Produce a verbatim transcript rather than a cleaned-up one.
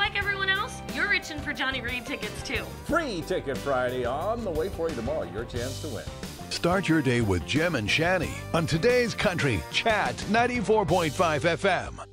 like everyone else, you're itching for Johnny Reed tickets too. Free Ticket Friday on the way for you tomorrow. Your chance to win. Start your day with Jem and Shani on today's Country Chat ninety-four point five F M.